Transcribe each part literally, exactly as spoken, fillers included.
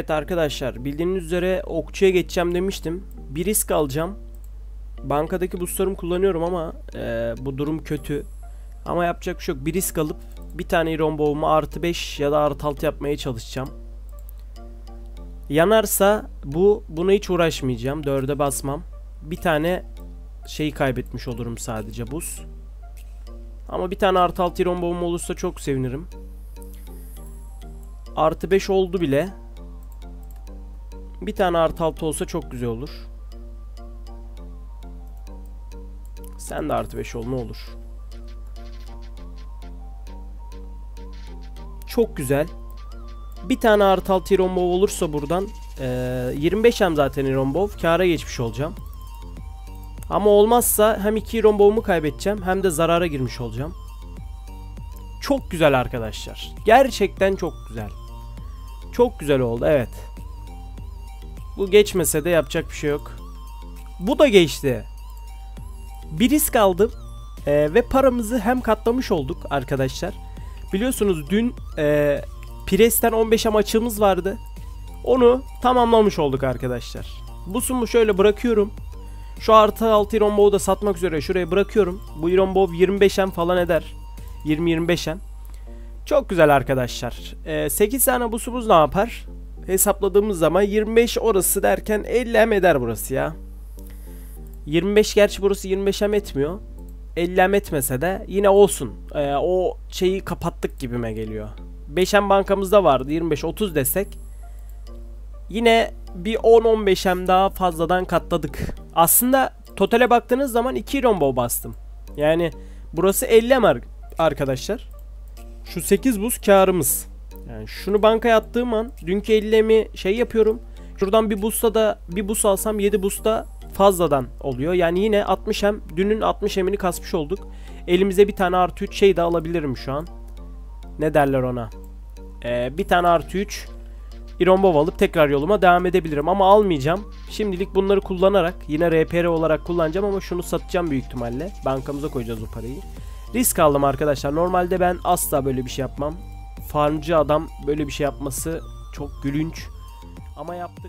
Evet arkadaşlar, bildiğiniz üzere okçuya geçeceğim demiştim. Bir risk alacağım. Bankadaki boostlarımı kullanıyorum ama e, bu durum kötü. Ama yapacak bir şey yok. Bir risk alıp bir tane iron bow'umu artı beş ya da artı altı yapmaya çalışacağım. Yanarsa bu buna hiç uğraşmayacağım. dörde basmam. Bir tane şeyi kaybetmiş olurum sadece, buz. Ama bir tane artı altı iron bow'um olursa çok sevinirim. Artı beş oldu bile. Bir tane artı altı olsa çok güzel olur. Sen de artı beş ol ne olur. Çok güzel. Bir tane artı altı iron bow olursa buradan e, yirmi beşem zaten iron bow. Kâra geçmiş olacağım. Ama olmazsa hem iki iron bow'umu kaybedeceğim hem de zarara girmiş olacağım. Çok güzel arkadaşlar. Gerçekten çok güzel. Çok güzel oldu, evet. Bu geçmese de yapacak bir şey yok. Bu da geçti. Bir risk aldım ee, ve paramızı hem katlamış olduk arkadaşlar. Biliyorsunuz dün e, Pres'ten on beşem açığımız vardı. Onu tamamlamış olduk arkadaşlar. Bu sumu şöyle bırakıyorum. Şu artı altı iron bow'u da satmak üzere şuraya bırakıyorum. Bu iron bow yirmi beşem falan eder. yirmi yirmi beşem. Çok güzel arkadaşlar. Ee, sekiz tane bu sumuz ne yapar? Hesapladığımız zaman yirmi beş orası derken elli em eder burası ya. yirmi beş, gerçi burası yirmi beş em etmiyor. elli em etmese de yine olsun. Ee, o şeyi kapattık gibime geliyor. beş em bankamızda vardı, yirmi beş otuz desek. Yine bir on on beş em daha fazladan katladık. Aslında totale baktığınız zaman iki iron bow bastım. Yani burası elli em arkadaşlar. Şu sekiz buz karımız. Yani şunu bankaya attığım an dünkü elli emi şey yapıyorum. Şuradan bir boost'a da bir boost alsam yedi boost'a fazladan oluyor. Yani yine altmış em, dünün altmış emini kasmış olduk. Elimize bir tane artı üç şey de alabilirim şu an. Ne derler ona? Ee, bir tane artı üç iron bow alıp tekrar yoluma devam edebilirim ama almayacağım. Şimdilik bunları kullanarak yine R P R olarak kullanacağım ama şunu satacağım büyük ihtimalle. Bankamıza koyacağız o parayı. Risk aldım arkadaşlar. Normalde ben asla böyle bir şey yapmam. Farmcı adam böyle bir şey yapması çok gülünç. Ama yaptık.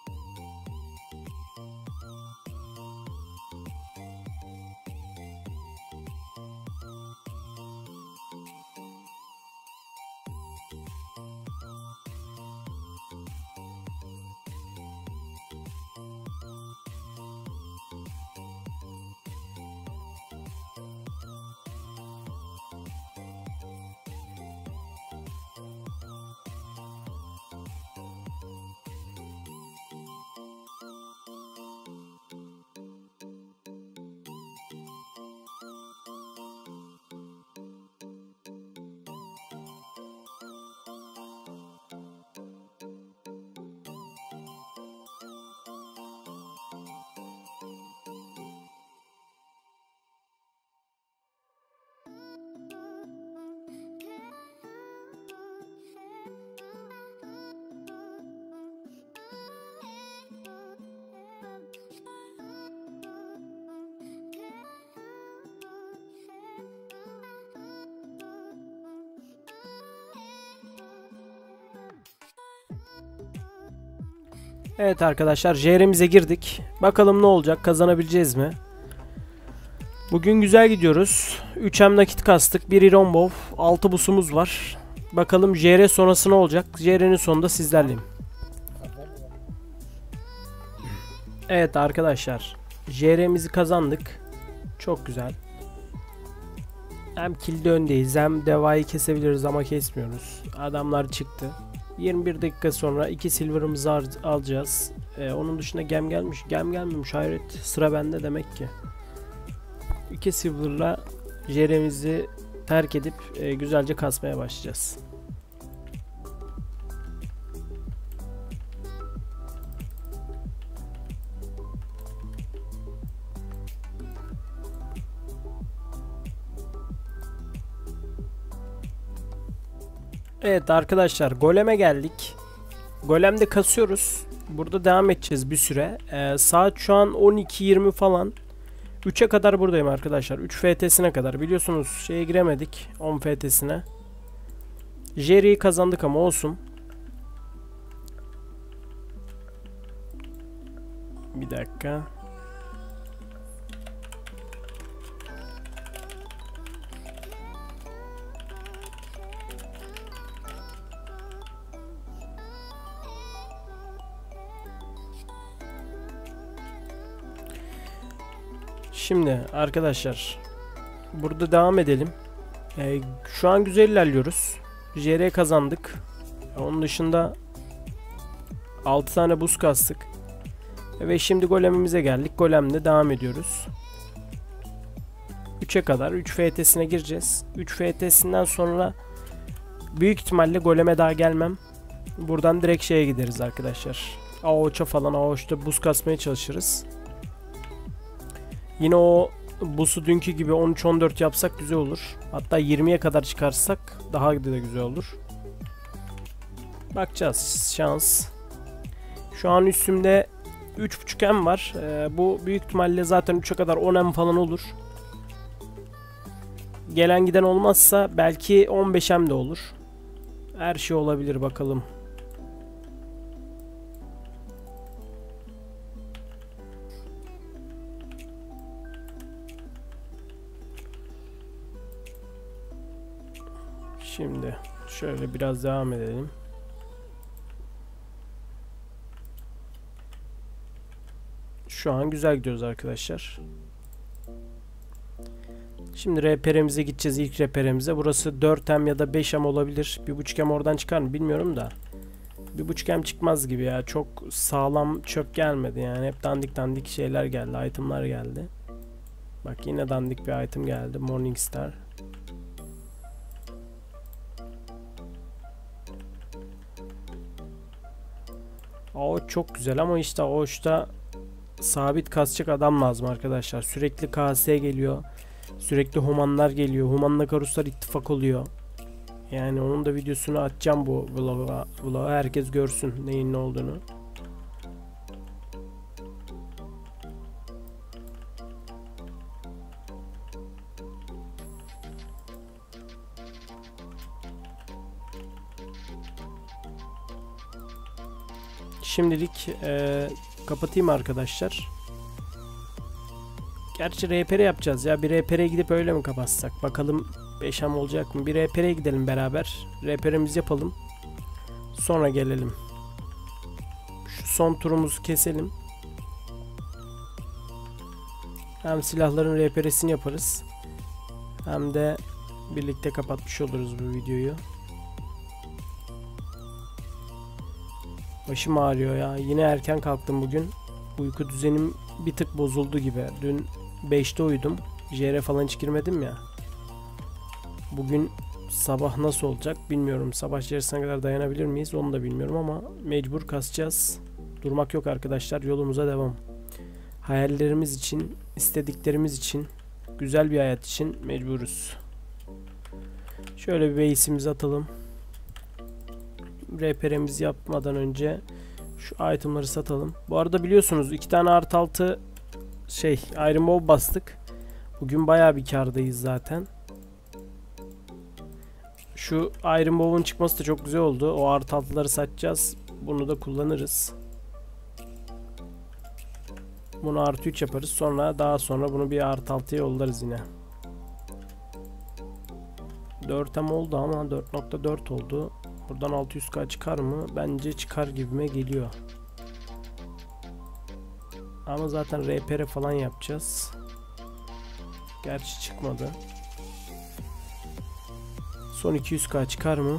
Evet arkadaşlar, J R'mize girdik. Bakalım ne olacak, kazanabileceğiz mi? Bugün güzel gidiyoruz. üç em nakit kastık. bir iron bow. altı busumuz var. Bakalım J R sonrası ne olacak? J R'nin sonunda sizlerleyim. Evet arkadaşlar, J R'mizi kazandık. Çok güzel. Hem kilde öndeyiz hem devayı kesebiliriz ama kesmiyoruz. Adamlar çıktı. yirmi bir dakika sonra iki silver'ımızı alacağız. Ee, onun dışında gem gelmiş. Gem gelmemiş, hayret. Sıra bende demek ki. iki silver'la J R'mizi terk edip e, güzelce kasmaya başlayacağız. Evet arkadaşlar, goleme geldik. Golemde kasıyoruz. Burada devam edeceğiz bir süre. Ee, saat şu an on iki yirmi falan. üçe kadar buradayım arkadaşlar. üç F T'sine kadar. Biliyorsunuz şeye giremedik. on F T'sine. Jerry'yi kazandık ama olsun. Bir dakika. Şimdi arkadaşlar burada devam edelim. Ee, şu an güzel ilerliyoruz. J R kazandık. Onun dışında altı tane buz kastık. Ve şimdi golemimize geldik. Golemle devam ediyoruz. üçe kadar üç F T'sine gireceğiz. üç F T'sinden sonra büyük ihtimalle goleme daha gelmem. Buradan direkt şeye gideriz arkadaşlar. Ağaç'a falan, Ağaç'ta buz kasmaya çalışırız. Yine o buzu dünkü gibi on üç on dört yapsak güzel olur. Hatta yirmiye kadar çıkarsak daha da güzel olur. Bakacağız, şans. Şu an üstümde üç buçuk M var. Ee, bu büyük ihtimalle zaten üçe kadar on M falan olur. Gelen giden olmazsa belki on beş M de olur. Her şey olabilir, bakalım. Şimdi şöyle biraz devam edelim. Şu an güzel gidiyoruz arkadaşlar. Şimdi R P R'mize gideceğiz, ilk R P R'mize. Burası dört M ya da beş M olabilir. bir buçuk M oradan çıkar mı bilmiyorum da. bir buçuk M çıkmaz gibi ya. Çok sağlam çöp gelmedi yani. Hep dandik dandik şeyler geldi, itemlar geldi. Bak yine dandik bir item geldi. Morningstar. Ağaç çok güzel ama işte Ağaç'ta sabit kasacak adam lazım arkadaşlar. Sürekli K S geliyor. Sürekli Humanlar geliyor. Humanla Karuslar ittifak oluyor. Yani onun da videosunu atacağım bu vloga. Vloga herkes görsün neyin ne olduğunu. Şimdilik e, kapatayım arkadaşlar. Gerçi R P R yapacağız ya. Bir R P R'ye gidip öyle mi kapatsak? Bakalım beş M olacak mı? Bir R P R'ye gidelim beraber. R P R'mizi yapalım. Sonra gelelim. Şu son turumuzu keselim. Hem silahların R P R'sini yaparız. Hem de birlikte kapatmış oluruz bu videoyu. Başım ağrıyor ya. Yine erken kalktım bugün. Uyku düzenim bir tık bozuldu gibi. Dün beşte uyudum. J R falan hiç girmedim ya. Bugün sabah nasıl olacak bilmiyorum. Sabah içerisine kadar dayanabilir miyiz onu da bilmiyorum ama mecbur kasacağız. Durmak yok arkadaşlar. Yolumuza devam. Hayallerimiz için, istediklerimiz için, güzel bir hayat için mecburuz. Şöyle bir base'imizi atalım. R P R'mizi yapmadan önce şu itemları satalım. Bu arada biliyorsunuz iki tane artı altı şey Iron Bow bastık. Bugün bayağı bir kârdayız zaten. Şu Iron Bow'un çıkması da çok güzel oldu. O artı altıları satacağız. Bunu da kullanırız. Bunu artı üç yaparız. Sonra daha sonra bunu bir artı altıya yollarız yine. dört M oldu ama dört nokta dört oldu. Buradan altı yüz K çıkar mı? Bence çıkar gibime geliyor. Ama zaten R P R falan yapacağız. Gerçi çıkmadı. Son iki yüz K çıkar mı?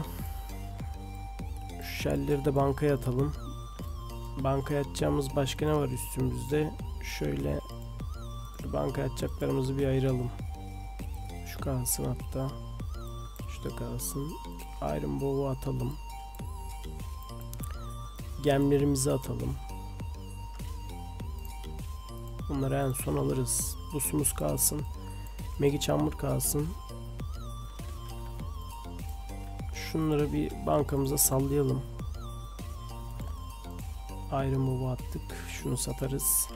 Şu shell'leri de bankaya atalım. Bankaya atacağımız başka ne var üstümüzde? Şöyle bankaya atacaklarımızı bir ayıralım. Şu kalsın hatta. Şu da kalsın. Iron Bow'u atalım. Gemlerimizi atalım. Bunları en son alırız. Busumuz kalsın. Megi Chamber kalsın. Şunları bir bankamıza sallayalım. Iron Bow'u attık. Şunu satarız.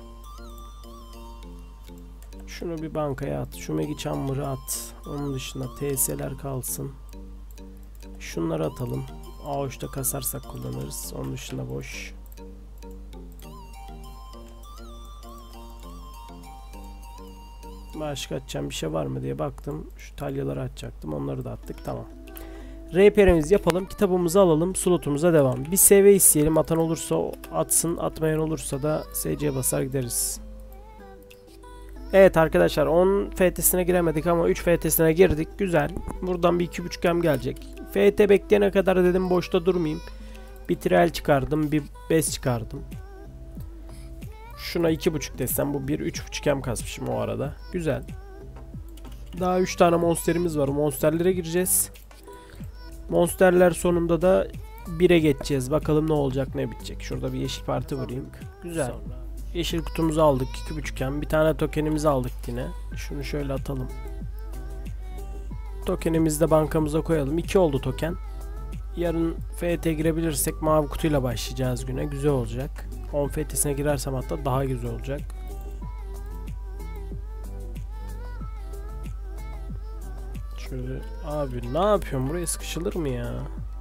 Şunu bir bankaya at. Şu Megi Chamber'ı at. Onun dışında T S'ler kalsın. Şunları atalım. Ağaçta kasarsak kullanırız. Onun dışında boş. Başka atacağım bir şey var mı diye baktım. Şu talyaları atacaktım. Onları da attık. Tamam. R P R'imizi yapalım. Kitabımızı alalım. Slotumuza devam. Bir S V isteyelim. Atan olursa atsın. Atmayan olursa da S C basar gideriz. Evet arkadaşlar, on F T'sine giremedik ama üç F T'sine girdik. Güzel. Buradan bir iki buçuk M gelecek. F T bekleyene kadar dedim boşta durmayayım. Bir trial çıkardım. Bir bes çıkardım. Şuna iki buçuk desem bu bir üç buçuk M kasmışım o arada. Güzel. Daha üç tane monsterimiz var. Monsterlere gireceğiz. Monsterler sonunda da bire geçeceğiz. Bakalım ne olacak, ne bitecek. Şurada bir yeşil parti vurayım. Güzel. Yeşil kutumuzu aldık. iki buçuk M. Bir tane tokenimizi aldık yine. Şunu şöyle atalım. Tokenimizi de bankamıza koyalım. iki oldu token. Yarın F T girebilirsek mavi kutuyla başlayacağız güne. Güzel olacak. on F T'sine girersem hatta daha güzel olacak. Şöyle abi ne yapıyorum, buraya sıkışılır mı ya?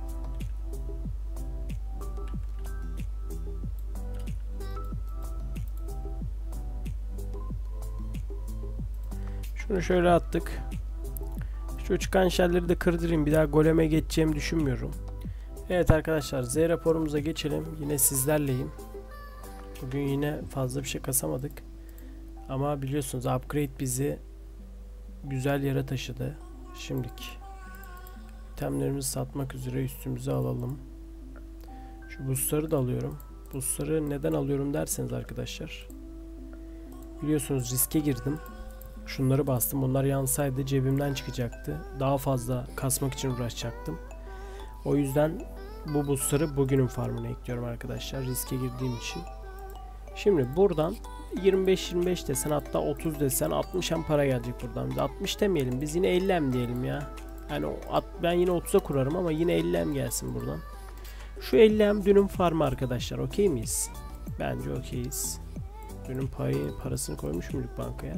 Şunu şöyle attık. Şu çıkan şerleri de kırdırayım. Bir daha goleme geçeceğimi düşünmüyorum. Evet arkadaşlar, Z raporumuza geçelim. Yine sizlerleyim. Bugün yine fazla bir şey kasamadık. Ama biliyorsunuz upgrade bizi güzel yere taşıdı. Şimdiki itemlerimizi satmak üzere üstümüze alalım. Şu boostları da alıyorum. Boostları neden alıyorum derseniz arkadaşlar, biliyorsunuz riske girdim. Şunları bastım. Bunlar yansaydı cebimden çıkacaktı. Daha fazla kasmak için uğraşacaktım. O yüzden bu boostları bugünün farmına ekliyorum arkadaşlar. Riske girdiğim için. Şimdi buradan yirmi beş yirmi beş desen, hatta otuz desen altmış M para gelecek buradan. Biz altmış demeyelim. Biz yine elli M diyelim ya. Yani ben yine otuza kurarım ama yine elli M gelsin buradan. Şu elli M dünün farmı arkadaşlar. Okey miyiz? Bence okeyiz. Dünün payı, parasını koymuş muyduk bankaya?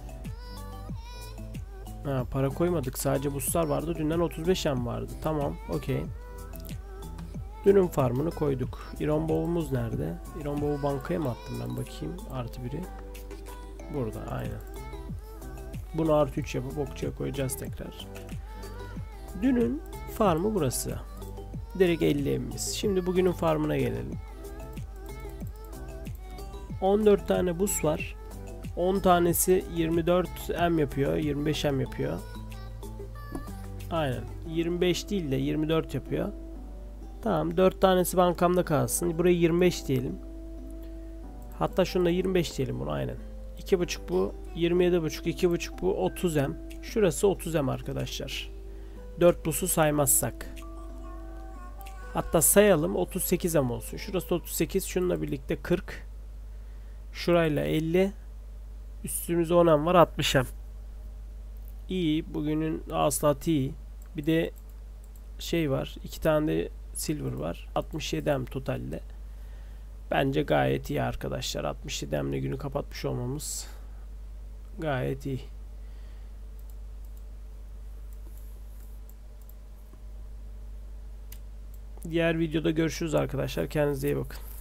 Ha, para koymadık. Sadece boostlar vardı. Dünden otuz beş M vardı. Tamam. Okey. Dünün farmını koyduk. Iron Bow'umuz nerede? Iron Bow'u bankaya mı attım ben, bakayım. Artı biri. Burada. Aynen. Bunu artı üç yapıp okçuya koyacağız tekrar. Dünün farmı burası. Direkt elli M'imiz. Şimdi bugünün farmına gelelim. on dört tane boost var. on tanesi yirmi dört M yapıyor. yirmi beş M yapıyor. Aynen. yirmi beş değil de yirmi dört yapıyor. Tamam. dört tanesi bankamda kalsın. Burayı yirmi beş diyelim. Hatta şunu da yirmi beş diyelim bunu. Aynen. iki buçuk bu. yirmi yedi buçuk. iki buçuk bu. otuz M. Şurası otuz M arkadaşlar. dört boost'u saymazsak. Hatta sayalım. otuz sekiz M olsun. Şurası otuz sekiz. Şununla birlikte kırk. Şurayla elli. Üstümüzde on M var. altmış M. İyi. Bugünün hasılatı iyi. Bir de şey var. iki tane de silver var. altmış yedi M totalde. Bence gayet iyi arkadaşlar. altmış yedi M'le günü kapatmış olmamız gayet iyi. Diğer videoda görüşürüz arkadaşlar. Kendinize iyi bakın.